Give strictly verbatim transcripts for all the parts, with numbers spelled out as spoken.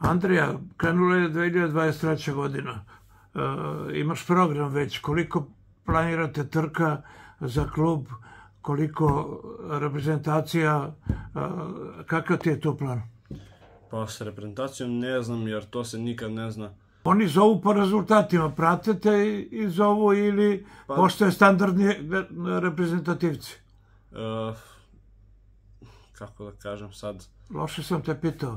Andrija, krenula je dve hiljade dvadeset treća godina. E, imaš program već. Koliko planirate trka za klub? Koliko reprezentacija? E, kakav ti je to plan? Pa s reprezentacijom ne znam, jer to se nikad ne zna. Oni zovu po rezultatima. Pratite i zovu ili pa, postoje standardni reprezentativci? E, kako da kažem sad? Loše sam te pitao.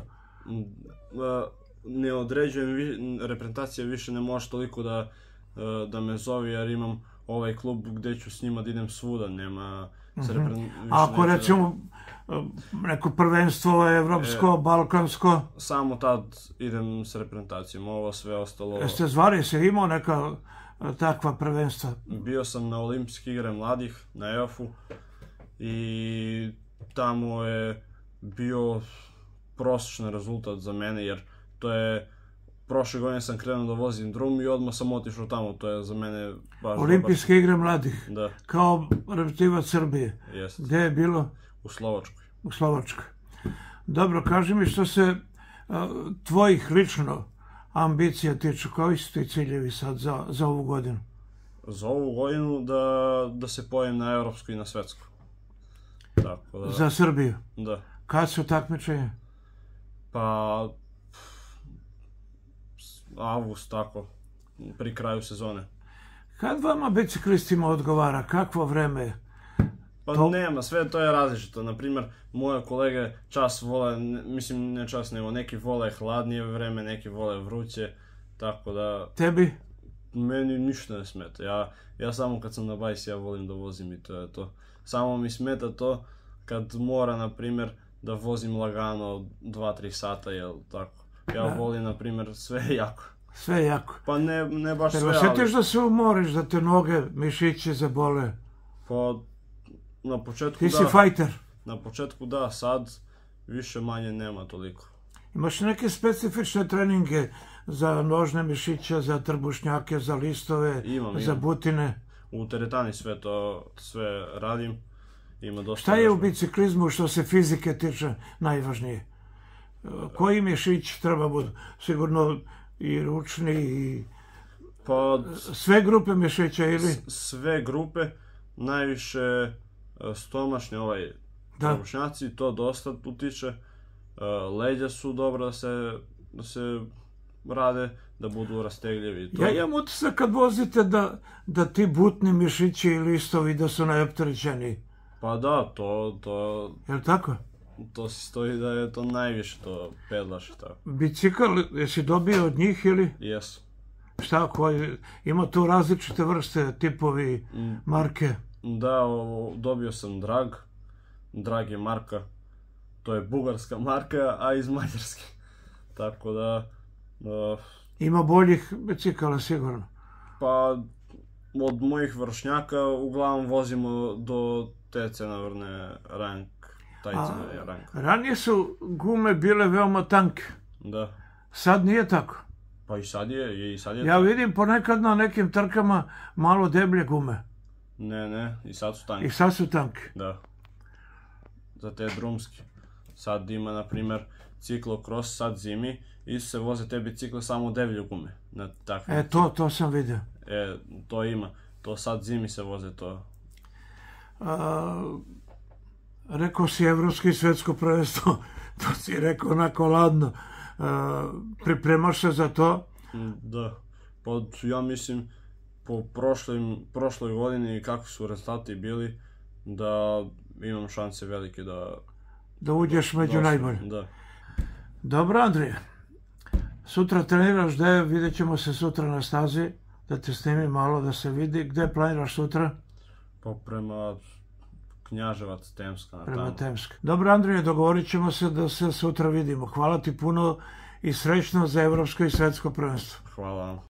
Ne određujem, reprezentacija više ne može toliko da, da me zove, jer imam ovaj klub gde ću s njima da idem svuda, nema... Uh-huh. A ako recimo da... neko prvenstvo evropsko, e, balkansko? Samo tad idem s reprezentacijom, ovo sve ostalo... Jeste zvali se, imao neka takva prvenstva? Bio sam na olimpijske igre mladih, na E O F-u, i tamo je bio prosječan rezultat za mene, jer to je, prošle godine sam krenuo da vozim drum i odmah sam otišao tamo, to je za mene baš... Olimpijske igre mladih? Da. Kao reprezentativac Srbije? Jeste. Gde je bilo? U Slovačkoj. U Slovačkoj. Dobro, kaži mi što se a, tvojih lično ambicija tiče, koji su ti ciljevi sad za, za ovu godinu? Za ovu godinu da, da se pojem na evropsku i na svetsku. Tako da... Za Srbiju? Da. Kad su takmičenje? Pa... avgust, tako, pri kraju sezone. Kad vama biciklistima odgovara? Kakvo vreme? Pa to... nema, sve to je različito. Naprimjer, moje kolege čas vole, mislim ne čas nego, neki vole hladnije vreme, neki vole vruće, tako da... Tebi? Meni ništa ne smeta. Ja, ja samo kad sam na bajsi, ja volim da vozim i to je to. Samo mi smeta to kad mora, naprimjer, da vozim lagano dva tri sata, jel tako. Ja da. volim, na primjer, sve jako. Sve jako? Pa ne, ne baš sve, ali... Osjetiš da se umoriš, da te noge, mišiće zabole? Pa, na početku Ti da. Ti si fajter? Na početku da, sad više manje nema toliko. Imaš neke specifične treninge za nožne mišiće, za trbušnjake, za listove, imam, za imam. butine? U teretani sve to, sve radim. Ima dosta. Šta je u biciklizmu što se fizike tiče najvažnije? Koji mišić treba budu? Sigurno i ručni i... Pa... Sve grupe mišića ili? Sve grupe, najviše stomačni, ovaj, trbušnjaci, to dosta utiče. Leđa su dobro da se, da se rade, da budu rastegljivi. To... Ja imam utisak kad vozite da, da ti butni mišići i listovi da su najopterećeniji. Pa da, to... to... Je li tako? To se stoji da je to najviše, to pedlaš i tako. Bicikl, jesi dobio od njih ili? Jesu. Šta, koji, ima tu različite vrste, tipovi, mm. marke? Da, o, dobio sam Drag. Drag je marka, to je bugarska marka, a iz Mađarske. Tako da... Uh, ima boljih bicikala sigurno? Pa, od mojih vršnjaka uglavnom vozimo do te cenavrne rank. A, ranije su gume bile veoma tanke. Da. Sad nije tako. Pa i sad je, i sad je ja tako. Vidim ponekad na nekim trkama malo deblje gume. Ne, ne, i sad su tanke. I sad su tanke. Da. Za te drumske. Sad ima, na primjer, ciklokros, sad zimi, i se voze te bicikle samo deblje gume. Na takvim e, to, to sam vidio. E, to ima. To sad zimi se voze to. A... Rekao si evropsko i svetsko prvenstvo, to si rekao onako ladno. Uh, pripremaš se za to? Da, pa ja mislim po prošloj, prošloj godini kako su rezultati bili, da imam šanse velike da... Da uđeš među najbolje. Da. Dobro, Andrija. Sutra treniraš gde? Vidjet ćemo se sutra na stazi, da te snimi malo, da se vidi. Gde planiraš sutra? Pa prema... Knjaževac, Temska. Prema Temska. Dobro, Andrije, dogovorit ćemo se da se sutra vidimo. Hvala ti puno i srećno za evropsko i svetsko prvenstvo. Hvala vam.